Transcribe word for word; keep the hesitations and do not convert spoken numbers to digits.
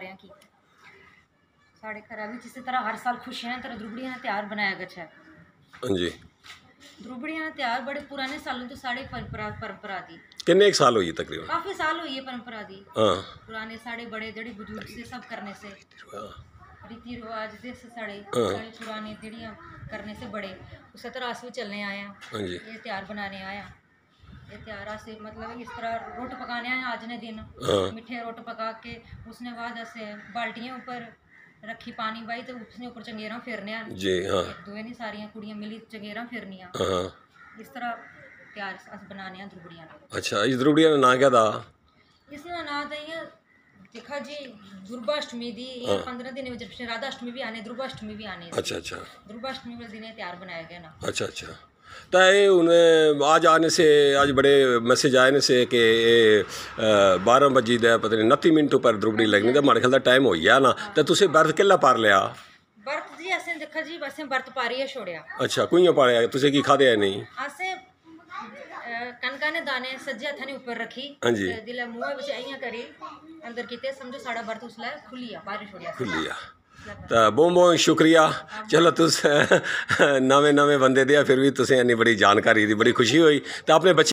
सारे की साढ़े घर भी इसी तरह हर साल खुशियां तरह द्रुबड़ियां का त्यौहार बनाया गया है। हाँ जी, द्रुबड़ियां का त्यौहार बड़े पुराने सालों तो साढ़े परंपरा परंपरा दी कितने एक साल हुई है तकरीबन? काफी साल हुई है परंपरा दी। हाँ, पुराने साढ़े बड़े जड़े बुजुर्ग से सब करने से रीति रिवाज दे से साढ़े हाँ। साढ़े पुराने जड़ियाँ करने से बड़े उस तरह अस भी चलने आए हाँ जी, ये त्यौहार बनाने आया। ये त्यौहार अस मतलब इस तरह रोट पकाने आए अज ने दिन हाँ। मिठे रोट पका के उसने बाद अस बाल्टियां ऊपर रखी पानी बाई तो उसने ऊपर चंगेरा फिरने जी। हाँ, एक दो नहीं सारियां कुड़ियां मिली चंगेरा फिरनियां। हाँ। इस तरह त्यौहार अस बनाने द्रुबड़ियां। अच्छा, इस द्रुबड़िया का नाम क्या था? इसका नाम तो इयां देखा जी दुर्गाष्टमी दी हाँ। पंद्रह दिन में राधाष्टमी भी आने दुर्गाष्टमी भी आने अच्छा अच्छा दुर्गाष्टमी वाले दिन त्यौहार बनाया गया ना। अच्छा अच्छा तो ये उन्हें आज आने से आज बड़े मैसेज आने से कि बारह बजी दे पता नहीं उनतीस मिनट पर द्रुबड़ी लगनी तो हमारे ख्याल टाइम हो गया ना तो तुम बर्त किला पार लिया? बर्त जी असें देखा जी असें बर्त पारियै छोड़िया। अच्छा कुइयां पालिया तुसें की खादे है नहीं? असें कनका ने दाने सज्जे हत्था ने ऊपर रखी हाँ जी, दिले मुंह विच इयां करी अंदर कीते समझो साड़ा बर्त उसलै खुलिया पारी छोड़िया खुलिया। तो बहुत बहुत शुक्रिया। चलो तुस नवे नवे बंदे दिया फिर भी तुसें इन्नी बड़ी जानकारी दी बड़ी खुशी हुई तो अपने बच्चे